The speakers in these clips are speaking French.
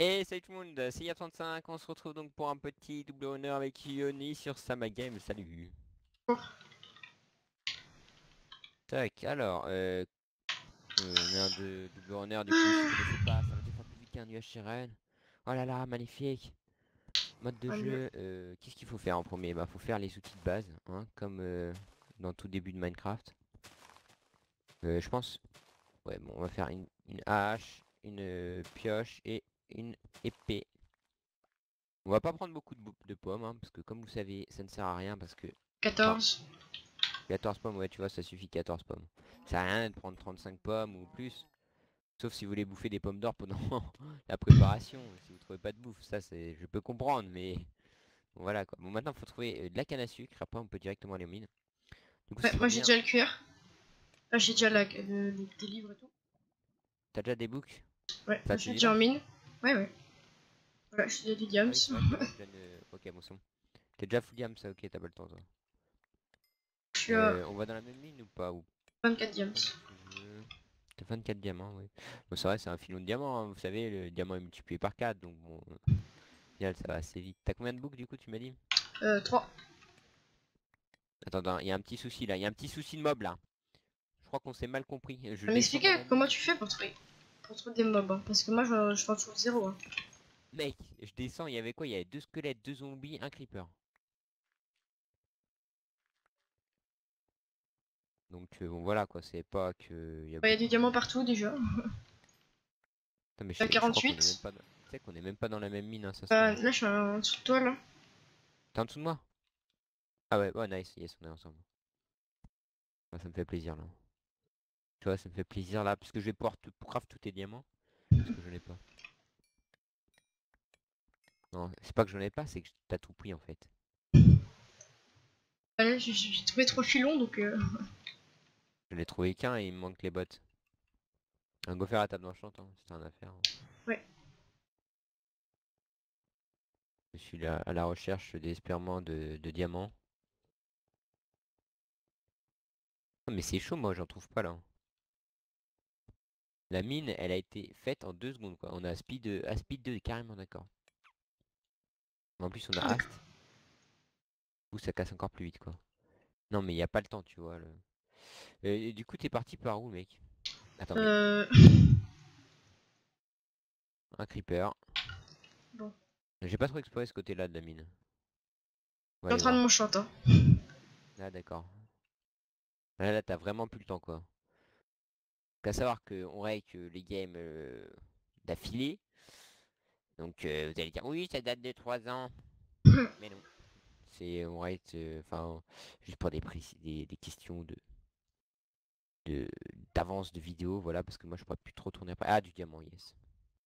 Et salut tout le monde, c'est Yap35, on se retrouve donc pour un petit double honneur avec Yoni sur Sama Game, salut. Tac, alors, honneur de double honneur du coup, si vous connaissez pas, ça va 2 fois plus vite qu'un UHRL. Oh là là, magnifique. Mode de jeu, qu'est-ce qu'il faut faire en premier? Bah faut faire les outils de base, hein, comme dans tout début de Minecraft. Je pense, ouais bon, on va faire une hache, une pioche et une épée. On va pas prendre beaucoup de pommes, hein, parce que comme vous savez, ça ne sert à rien, parce que... Enfin, 14. 14 pommes, ouais, tu vois, ça suffit 14 pommes. Ça sert à rien de prendre 35 pommes ou plus. Sauf si vous voulez bouffer des pommes d'or pendant la préparation. Si vous trouvez pas de bouffe, ça c'est... Je peux comprendre, mais... Bon, voilà quoi. Bon, maintenant, il faut trouver de la canne à sucre. Après, on peut directement aller aux mines. Du coup, ce Ouais, serait moi j'ai bien... déjà le cuir. Là j'ai déjà des livres et tout. T'as déjà des books? Ouais, Enfin, moi je tu suis les déjà en lances? mine. Ouais, ouais. Voilà, je suis déjà du Ah diams. oui, c'est vrai que moi, je donne... Ok, bon, c'est bon. T'es déjà full diam, ça, ok, t'as pas le temps, toi. Je suis à On va dans la même mine ou pas? Ou 24 diams. comme tu veux. T'as 24 diamants, oui. Bon, c'est vrai, c'est un filon de diamants, hein. Vous savez, le diamant est multiplié par 4, donc bon, au final, ça va assez vite. T'as combien de boucles du coup, tu m'as dit? 3. Attends, attends, il y a un petit souci là, il y a un petit souci de mob là. Je crois qu'on s'est mal compris. Je descends dans M'expliquer la comment mine. tu fais pour trouver des mobs, hein, parce que moi je pense sur 0. Hein. Mec, je descends, il y avait quoi? Il y avait 2 squelettes, 2 zombies, un creeper. Donc bon voilà quoi, c'est pas que... Il y a Il y a du beaucoup diamant de... partout déjà. Attends, mais Il y a je crois qu'on est même 48. pas... Tu sais qu'on est même pas dans la même mine, hein, ça se trouve. Là je suis en dessous de toi là. T'es en dessous de moi? Ah ouais, ouais, nice, yes, on est ensemble. Ah, ça me fait plaisir là. Tu vois, ça me fait plaisir là, puisque je vais pouvoir te craft tous tes diamants. Parce que je n'ai pas. Non, c'est pas que j'en ai pas, c'est que t'as tout pris en fait. Là j'ai trouvé 3 filons donc Je n'ai trouvé qu'un et il me manque les bottes. Un go faire la table d'enchant, hein, c'est un affaire, hein. ouais. Je suis là à la recherche désespérément de diamants. Ah, mais c'est chaud, moi j'en trouve pas là, hein. La mine, elle a été faite en 2 secondes quoi. On a à speed 2, carrément d'accord. En plus on a D'accord. Ast. Où ça casse encore plus vite quoi. Non mais il y a pas le temps, tu vois. Et du coup t'es parti par où mec? Attends mais Euh... un creeper. Bon. J'ai pas trop exploré ce côté là de la mine. On va Je suis en aller train de voir. m'enchanter. Hein. Ah d'accord. Là t'as vraiment plus le temps quoi. Qu'à savoir qu'on règle les games d'affilée. Donc vous allez dire oui ça date de 3 ans. Mais non. C'est on rate enfin juste pour des questions de d'avance de vidéo, voilà, parce que moi je pourrais plus trop tourner après. Ah du diamant, yes.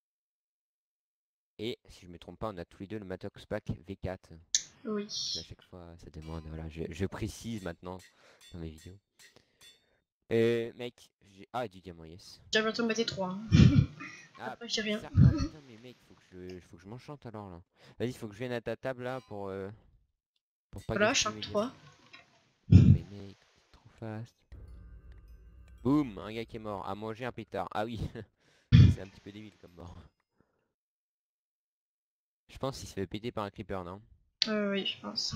Et si je me trompe pas, on a tous les deux le Matox Pack V4. Oui. Parce qu'à chaque fois ça demande, voilà, je précise maintenant dans mes vidéos. Mec, ah du diamant, yes. J'ai bientôt maté 3. Hein. Ah Après j'ai rien. oh putain mais mec, faut que je m'enchante alors là. Vas-y, faut que je vienne à ta table là pour pas Voilà, je suis gaspiller en mes diamants. 3. Non mais mec, c'est trop fast. Boum, un gars qui est mort. À manger un pétard. Ah oui, c'est un petit peu débile comme mort. Je pense qu'il se fait péter par un creeper, non? Oui, je pense.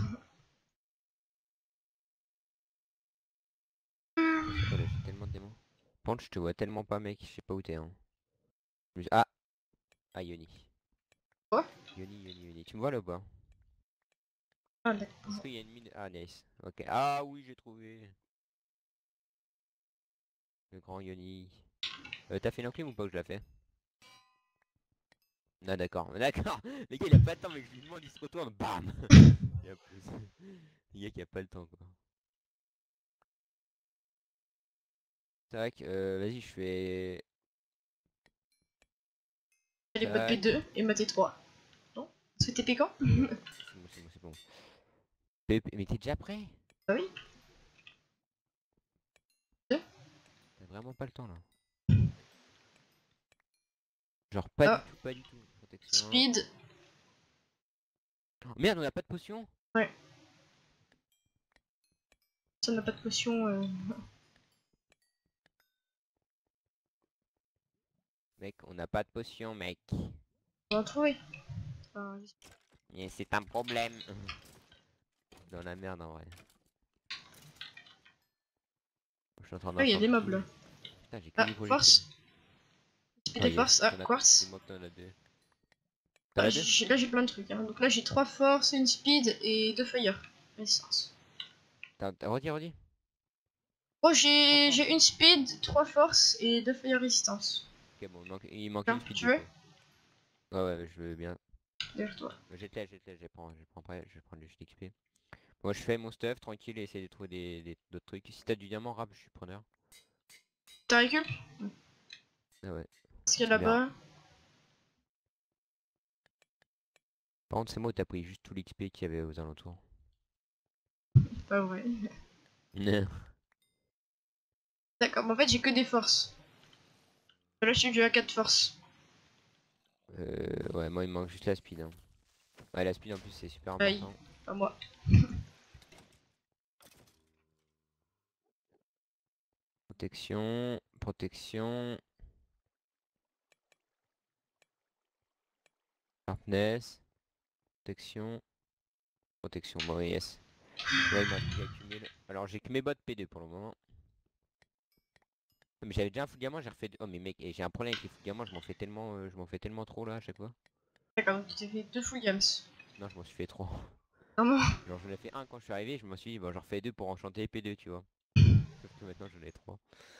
C'est quoi là? J'ai tellement de démons. Par contre, je te vois tellement pas, mec. Je sais pas où t'es, hein. Ah! Ah, Yoni. Quoi? Yoni. Tu me vois là ou pas? Ah, Est-ce d'accord. qu'il y a une mine? Ah, nice. Ok. Ah oui, j'ai trouvé. Le grand Yoni. T'as fait l'enclume ou pas que je l'ai fait? Ah, d'accord. D'accord. Le gars, il a pas le temps, mais je lui demande, il se retourne. Bam! Il y a plus. Le gars qui a pas le temps, quoi. Tac. Vas-y, je fais. Les bottes Tac. P2 et maté 3. Non? C'était piquant? C'est bon, c'est bon, c'est bon. Mais t'es déjà prêt? Bah oui. Deux. T'as vraiment pas le temps là. Genre pas du Ah, tout, pas du tout. Protection. speed. Oh, merde, on a pas de potion. Ouais. Ça n'a pas de potion. Mec, on n'a pas de potion, mec. On va en trouver. Enfin, Et c'est un problème. Dans la merde en vrai. Je suis en train il y a d'entendre des mobs tout. là. Putain, j'ai que Ah, du projectile. force. Speed Oh et force. yes, Ah, quartz. dis-moi que t'en as deux. T'en Ah, as deux? là j'ai plein de trucs. Hein. Donc là j'ai 3 force, une speed et 2 fire. Résistance. Redis. Oh, Trois forces. j'ai une speed, 3 force et 2 fire résistance. Ok, bon, il manque Tiens, une speed tu du veux? coup. Ouais, je veux bien. Derrière toi. Je prends après, je vais prendre le XP. Moi, je fais mon stuff tranquille et essayer de trouver d'autres trucs. Si t'as du diamant, rap, je suis preneur. T'as récup? Ah ouais, Qu'est-ce qu'il y a merde. là-bas? Par contre, c'est moi où t'as pris juste tout l'XP qu'il y avait aux alentours. Pas vrai. Non. D'accord, mais en fait j'ai que des forces. Là je suis dû à 4 forces. Ouais, moi, il me manque juste la speed. Hein. Ouais, la speed en plus, c'est super Aïe, important. pas moi. Protection. Sharpness. Protection. Bon, yes. Ouais, il me reste plus qu'à accumuler. Alors, j'ai que mes bottes P2 pour le moment. Mais j'avais déjà un full diamant, j'ai refait deux. Oh mais mec, et j'ai un problème avec les full diamants, je m'en fais tellement trop là à chaque fois. D'accord, donc tu t'es fait 2 full games. Non, je m'en suis fait trop. Vraiment? Genre j'en ai fait un quand je suis arrivé, je me suis dit bon j'en refais deux pour enchanter P2 tu vois. Sauf que maintenant j'en ai trois.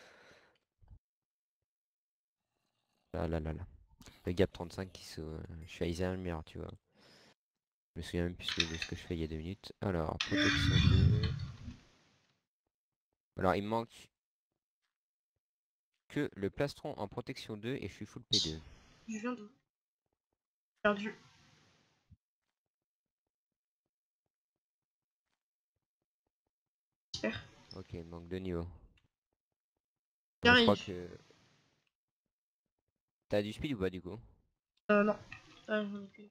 Là. Le gap 35 qui se. Je suis à Isermir, tu vois. Je me souviens même plus de ce que je fais il y a 2 minutes. Alors, protection 2. Alors il me manque que le plastron en protection 2 et je suis full P2. Je viens d'où? Perdu. J'espère. Ok, il me manque 2 niveaux. Bon, je crois J'arrive. que. T'as du speed ou pas du coup? Non. Ah, j'en ai plus.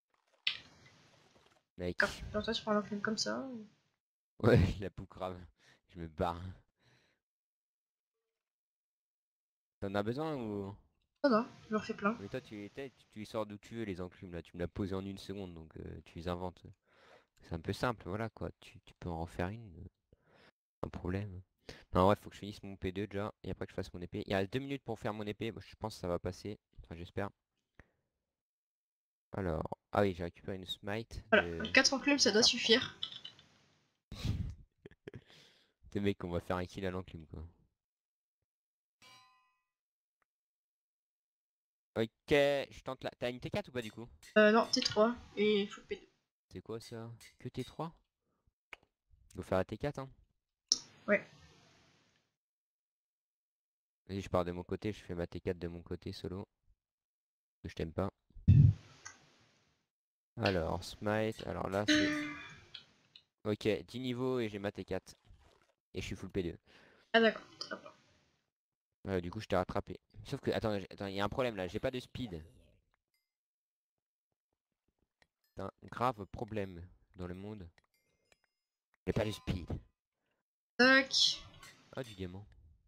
D'accord. Mec. Genre toi tu prends l'enclume comme ça. Ouais, la poutre grave. Je me barre. T'en as besoin ou... Oh non, je leur fais plein. Mais toi tu sors d'où tu veux les enclumes là, tu me l'as posé en 1 seconde donc tu les inventes. C'est un peu simple, voilà quoi, tu peux en refaire une, un problème. Non ouais, faut que je finisse mon P2 déjà, et après que je fasse mon épée. Il y a 2 minutes pour faire mon épée, moi, je pense que ça va passer, enfin j'espère. Alors, ah oui j'ai récupéré une smite Voilà, de... 4 enclumes ça doit suffire. T'es mec, on va faire un kill à l'enclume quoi. Ok, je tente là. T'as une T4 ou pas du coup? Non, T3 et full P2. C'est quoi ça? Que T3? Faut faire la T4 hein. Ouais. Vas-y, je pars de mon côté, je fais ma T4 de mon côté solo. Que je t'aime pas. Alors, smite, alors là c'est... Ok, 10 niveaux et j'ai ma T4. Et je suis full P2. Ah d'accord, très bien. Du coup, je t'ai rattrapé. Sauf que, attends, il y a un problème là, j'ai pas de speed. C'est un grave problème dans le monde. J'ai pas de speed. Tac. Ah, du diamant.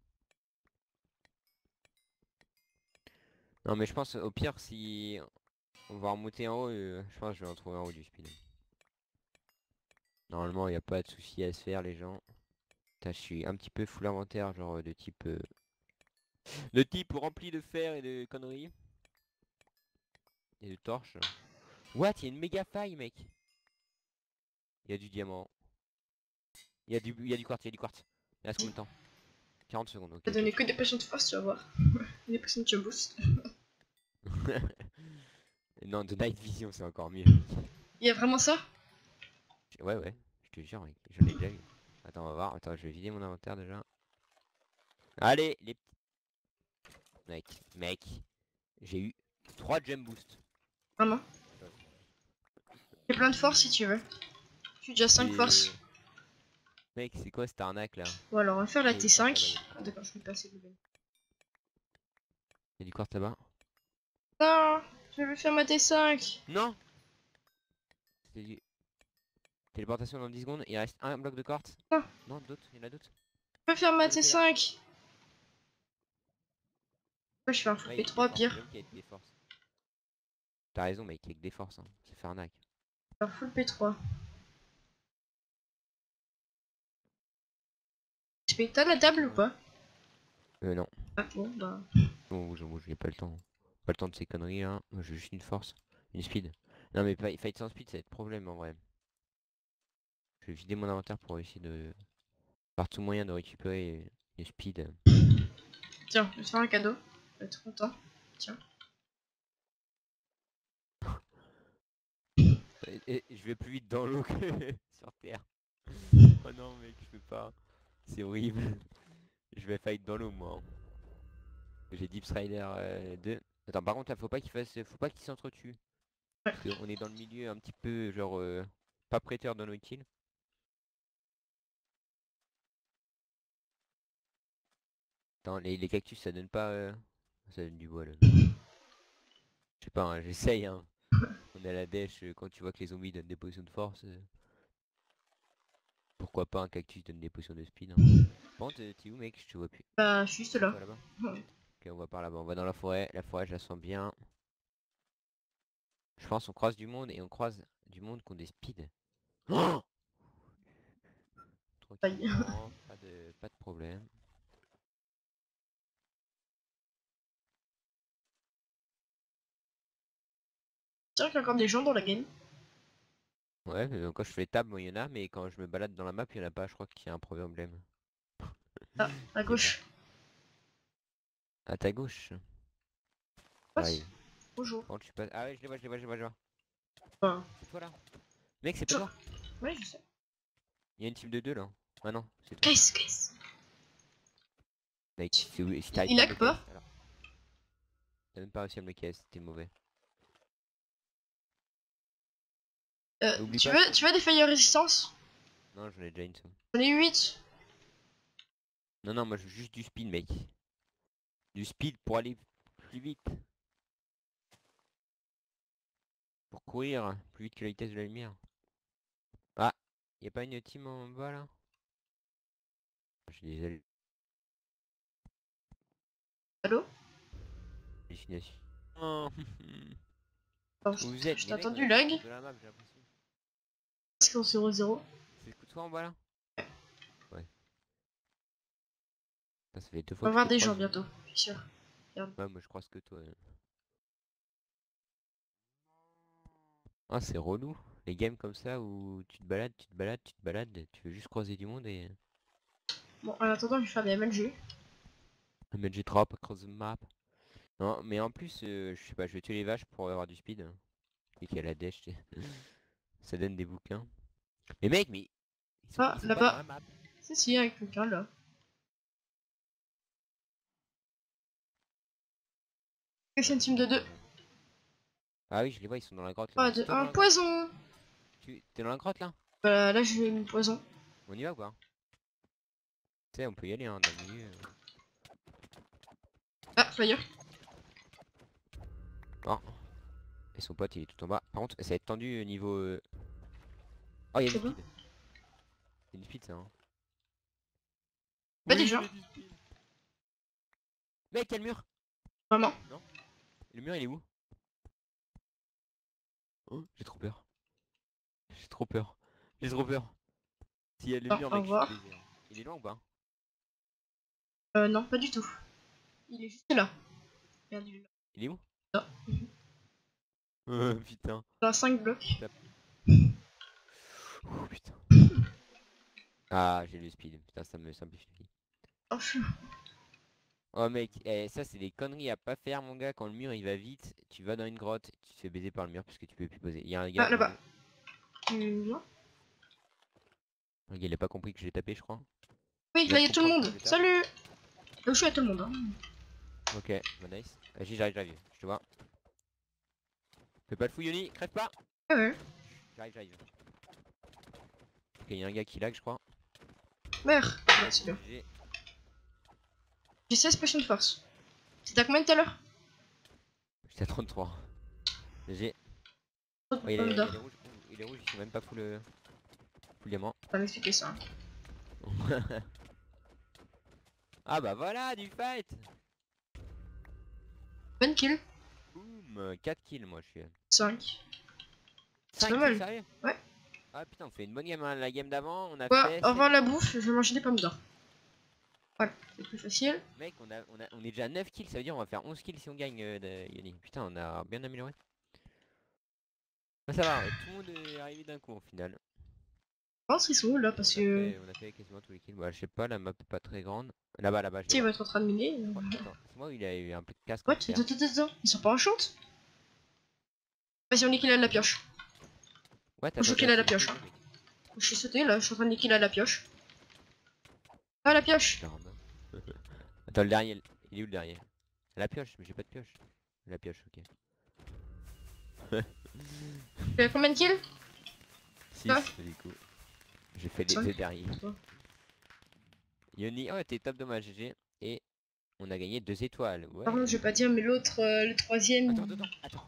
Non, mais je pense au pire, si on va remonter en haut, je pense que je vais en trouver en haut du speed. Normalement, il n'y a pas de souci à se faire, les gens. Putain, je suis un petit peu full inventaire, genre de type... de type rempli de fer et de conneries. Et de torches. What? Il y a une méga faille, mec. Il y a du diamant. Il y a du quartz, il y a du quartz. Il reste combien de temps? 40 secondes, ok, Ça va ok, donner je que peux. des potions de force, tu vas voir. Des potions de boost. Non, de night vision, c'est encore mieux. Il y a vraiment ça? Ouais, je te jure, mec, j'en ai déjà eu. Attends, on va voir. Attends, je vais vider mon inventaire déjà. Allez, les petits... Mec, j'ai eu 3 gem boost. Vraiment. J'ai plein de force si tu veux. Je suis déjà 5 force. C'est... Mec, c'est quoi cette arnaque là? Bon alors on va faire la Et... Ah, là-bas, il y T5. a du Ah quartz. d'accord, je vais passer le level. Il y a du quartz là-bas? Non, je vais faire ma T5. Non! C'est du... Téléportation dans 10 secondes, il reste un bloc de quartz. Non, Non, d'autres, il y en a d'autres. je vais faire ma J'avoue qu'il y a... T5. Pourquoi je fais un full Ouais, il y a des P3 forces, pire? j'avoue qu'il y a des forces. T'as raison mec, avec des forces, hein. C'est fait arnaque. Alors, full P3. T'as la table ou pas? Non. Ah bon, bah. Bon, j'ai pas le temps. Pas le temps de ces conneries hein. Moi j'ai juste une force. Une speed. Non mais fight sans speed ça va être problème en vrai. Je vais vider mon inventaire pour essayer de... Par tout moyen de récupérer une speed. Tiens, je vais te faire un cadeau. Je vais être content. Tiens. Et je vais plus vite dans l'eau que sur terre. Oh non mec, je peux pas. C'est horrible. Je vais fight dans l'eau moi, hein. J'ai Deep Strider 2. Attends, par contre là faut pas qu'il s'entretue. Ouais. Parce qu'on est dans le milieu un petit peu genre pas prêteur dans nos kills. Attends, les cactus ça donne pas ça donne du bois là. Je sais pas, hein, j'essaye hein. On est à la dèche quand tu vois que les zombies donnent des potions de force. Pourquoi pas un cactus donne des potions de speed, hein. Par contre, t'es où mec? Je te vois plus. Bah, je suis juste là. Toi là-bas? Ouais. Ok, on va par là-bas. On va dans la forêt. La forêt, je la sens bien. Je pense on croise du monde et on croise du monde qui ont des speeds. Oh Aïe. tranquillement, pas de problème. C'est vrai qu'il y a encore des gens dans la game. Ouais, quand je fais table, moi il y en a, mais quand je me balade dans la map, il y en a pas. Je crois qu'il y a un problème. Ah, à Mais bon. gauche. À ta gauche. Passe. J'arrive. Bonjour. Quand tu passes. Ah ouais, je les vois. Enfin, C'est toi là? Mec, c'est pas bonjour. toi. Ouais, je sais. Il y a une team de deux là. Ah non, c'est toi. Qu'est-ce Mec, si t'arrives il pas à me lag le pas? caisse, alors. T'as même pas réussi à me le caisse, t'es mauvais. Oublie pas. Tu veux des feuilles résistance? Non, j'en ai déjà une seule. J'en ai 8. Non, non, moi je veux juste du speed, mec. Du speed pour aller plus vite. Pour courir plus vite que la vitesse de la lumière. Ah, y a pas une team en bas là? J'ai des Allô? hallucinations. Oh. Alors, Où vous êtes? je t'ai Les mecs, on entendu a fait le lag. tour de la map, j'ai l'impression. Parce qu'on 0-0. C'est toi en bas là? Ouais. Ça fait deux On va fois que je voir te des gens croise. bientôt, je suis sûr. Regarde. Ouais, moi je croise que toi. Ah, c'est relou. Les games comme ça où tu te balades, tu veux juste croiser du monde et... Bon, en attendant, je vais faire des MLG. Mettre G drop across the map. Non, mais en plus, je sais pas, je vais tuer les vaches pour avoir du speed. Et qu'il y a la dèche, tu sais. Ça donne des bouquins. Mais mec, mais Ah, ils sont pas dans là-bas. la map. Si, avec quelqu'un là. C'est une team de 2. Ah oui, je les vois, ils sont dans la grotte là. Ah, C'est toi dans un la grotte? poison. T'es dans la grotte là? Bah, là, je vais mis le poison. On y va ou pas? Tu sais, on peut y aller hein, dans le milieu. Ah, fire. Oh, et son pote il est tout en bas. Par contre, ça va être tendu niveau... Oh, il y a C'est du bon. speed. C'est une speed ça, hein. Pas Oui, des il gens. y a du speed. Mec, il y a le mur. Vraiment. Non? Le mur il est où? Oh, j'ai trop peur. J'ai trop peur. J'ai trop peur. S'il y a le Non, mur, au mec, je suis revoir. baisé, hein. Il est loin ou pas? Non, pas du tout. Il est juste là. Regarde, il est Il est où? là. Putain. Dans 5 blocs. Tape. Oh, putain. Ah, j'ai le speed. Putain, ça me simplifie la vie. Oh, Oh mec, ça c'est des conneries à pas faire mon gars. Quand le mur il va vite, tu vas dans une grotte, tu te fais baiser par le mur parce que tu peux plus poser. Il y a un gars ah, devant là-bas. nous. Tu vois? Le gars, il a pas compris que j'ai tapé je crois. Oui, Il là, va il y a tout le comprendre que monde. je tape. Salut. Là où je suis, il y a tout le monde. Hein. Ok, bah nice. Vas-y, j'arrive. Je te vois. Fais pas le fouilloni, crève pas. Ouais, ouais. J'arrive. Ok, il y a un gars qui lag je crois. Merde. Ouais, c'est bien. J'ai 16 potions de force. C'était à combien tout à l'heure? J'étais à 33. GG. Oh, Oh, il est rouge. Il est rouge, il s'est même pas full diamant. On va m'expliquer ça. Ah bah voilà, du fight. Bonne kill. Boum, 4 kills moi je suis. 5. C'est 5 pas kills mal. sérieux? Ouais. Ah putain on fait une bonne game hein. La game d'avant on a Ouais, fait... avant la bouffe, je vais manger des pommes d'or. Voilà, c'est plus facile. Mec on est déjà à 9 kills, ça veut dire on va faire 11 kills si on gagne Yoni. Putain on a bien amélioré. Bah ça va, tout le monde est arrivé d'un coup au final. Je pense qu'ils sont où là parce que. On a fait quasiment tous les kills. Bah je sais pas, la map est pas très grande. Là-bas, là-bas, je les Tu sais, il va vois. être en train de miner. Oh, attends, c'est moi où il a eu un peu de casque What? en fer. Attends. Ils sont pas en chante? Vas-y, on est qu'il a la pioche. Ouais, Je t'as qu'il a la pioche. Hein. Je suis sauté là, je suis en train de niquer à la pioche. Ah, la pioche! Attends, le dernier, il est où le dernier? La pioche, mais j'ai pas de pioche. La pioche, ok. Tu as combien de kills? 6 Ah. du coup. J'ai fait les Cinq. deux derniers. Ouais. Yoni, oh t'es top dommage GG. Et on a gagné 2 étoiles. Ouais. Par contre, je vais pas dire, mais l'autre, le troisième. Attends.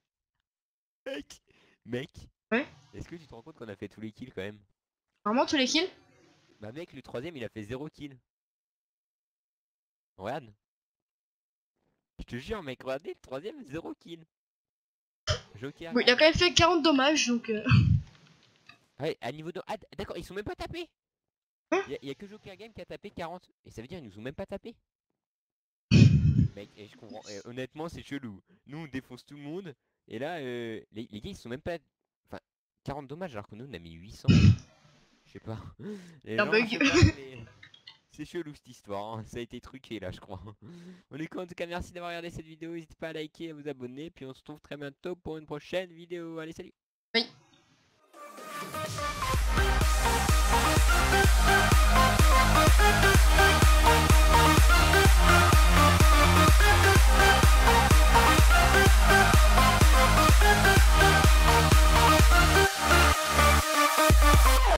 Mec. Ouais. Est-ce que tu te rends compte qu'on a fait tous les kills quand même? Vraiment, tous les kills? Bah mec, le troisième il a fait 0 kill. Regarde. Je te jure mec, regardez, le troisième 0 kill. Joker. Bon, il a quand même fait 40 dommages donc. Ouais, à niveau de... Ah d'accord, ils sont même pas tapés. Hein? Y a que Joker Game qui a tapé 40. Et ça veut dire ils nous ont même pas tapé. Mec, et je comprends. Honnêtement, c'est chelou. Nous, on défonce tout le monde. Et là, les gars, ils sont même pas... Enfin, 40 dommages alors que nous, on a mis 800. Je sais pas. Les Un gens, bug. je sais pas, mais... C'est chelou cette histoire, hein. Ça a été truqué là je crois. Bon du coup en tout cas merci d'avoir regardé cette vidéo, n'hésitez pas à liker, à vous abonner, puis on se retrouve très bientôt pour une prochaine vidéo. Allez salut. Oui.